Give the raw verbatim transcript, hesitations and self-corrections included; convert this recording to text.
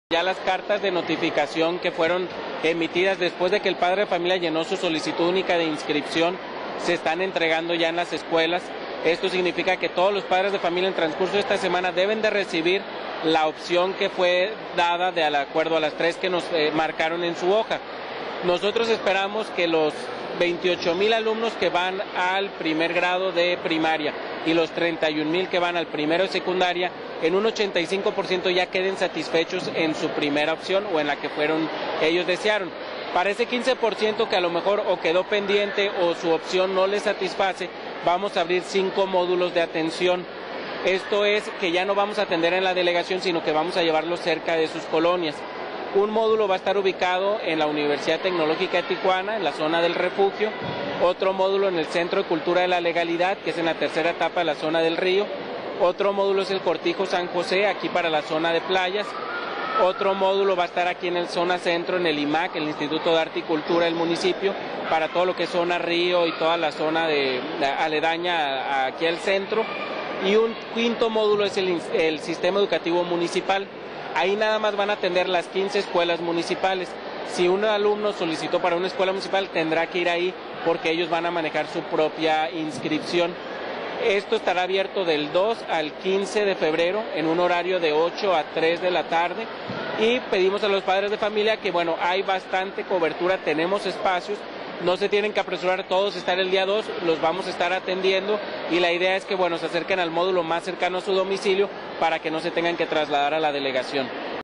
Ya las cartas de notificación que fueron emitidas después de que el padre de familia llenó su solicitud única de inscripción se están entregando ya en las escuelas. Esto significa que todos los padres de familia en transcurso de esta semana deben de recibir la opción que fue dada de acuerdo a las tres que nos eh, marcaron en su hoja. Nosotros esperamos que los veintiocho mil alumnos que van al primer grado de primaria y los treinta y un mil que van al primero de secundaria, en un ochenta y cinco por ciento ya queden satisfechos en su primera opción o en la que fueron ellos desearon. Para ese quince por ciento que a lo mejor o quedó pendiente o su opción no les satisface, vamos a abrir cinco módulos de atención. Esto es que ya no vamos a atender en la delegación, sino que vamos a llevarlos cerca de sus colonias. Un módulo va a estar ubicado en la Universidad Tecnológica de Tijuana, en la zona del refugio. Otro módulo en el Centro de Cultura de la Legalidad, que es en la tercera etapa de la zona del Río. Otro módulo es el Cortijo San José, aquí para la zona de playas. Otro módulo va a estar aquí en el zona centro, en el I M A C, el Instituto de Arte y Cultura del municipio, para todo lo que es zona Río y toda la zona de, de aledaña a, a aquí al centro. Y un quinto módulo es el, el Sistema Educativo Municipal. Ahí nada más van a atender las quince escuelas municipales. Si un alumno solicitó para una escuela municipal, tendrá que ir ahí porque ellos van a manejar su propia inscripción. Esto estará abierto del dos al quince de febrero en un horario de ocho a tres de la tarde. Y pedimos a los padres de familia que, bueno, hay bastante cobertura, tenemos espacios. No se tienen que apresurar todos a estar el día dos, los vamos a estar atendiendo y la idea es que, bueno, se acerquen al módulo más cercano a su domicilio para que no se tengan que trasladar a la delegación.